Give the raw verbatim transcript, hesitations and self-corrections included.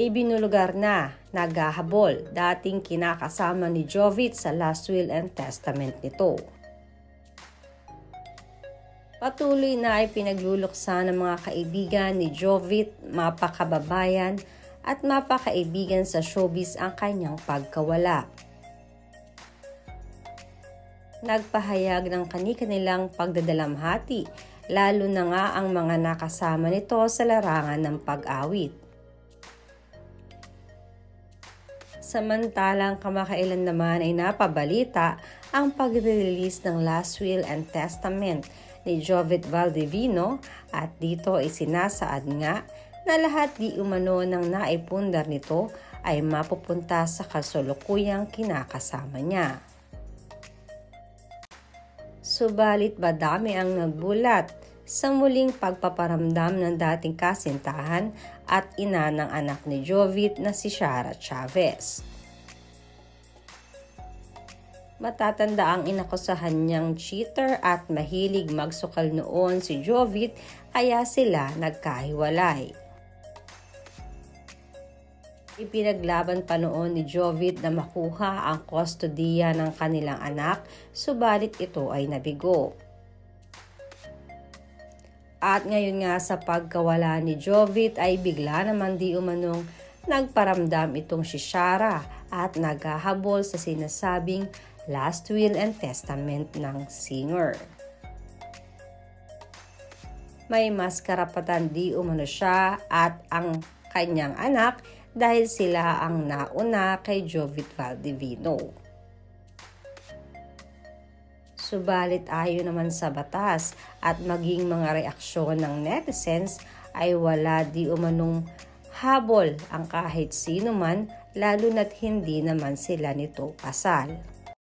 Ibinulgar na naghahabol dating kinakasama ni JOVIT sa last will and testament nito. Patuloy na ay pinagluluksa ng mga kaibigan ni JOVIT, mapakababayan at mapakaibigan sa showbiz ang kanyang pagkawala. Nagpahayag ng kani-kanilang pagdadalamhati, lalo na nga ang mga nakasama nito sa larangan ng pag-awit. Samantalang kamakailan naman ay napabalita ang pag-release ng last will and testament ni JOVIT Valdivino at dito ay sinasaad nga na lahat di umano ng naipundar nito ay mapupunta sa kasulukuyang kinakasama niya. Subalit madami ang nagbulat sa muling pagpaparamdam ng dating kasintahan at ina ng anak ni JOVIT na si Shara Chavez. Matatanda ang inakusahan niyang cheater at mahilig magsukal noon si JOVIT kaya sila nagkahiwalay. Ipinaglaban pa noon ni JOVIT na makuha ang kustodiya ng kanilang anak, subalit ito ay nabigo. At ngayon nga sa pagkawala ni JOVIT ay bigla naman di umanong nagparamdam itong si Shara at naghahabol sa sinasabing last will and testament ng singer. May mas karapatan di umano siya at ang kanyang anak dahil sila ang nauna kay JOVIT Valdivino. Subalit ayon naman sa batas at maging mga reaksyon ng netizens ay wala di umanong habol ang kahit sino man, lalo na't hindi naman sila nito kasal.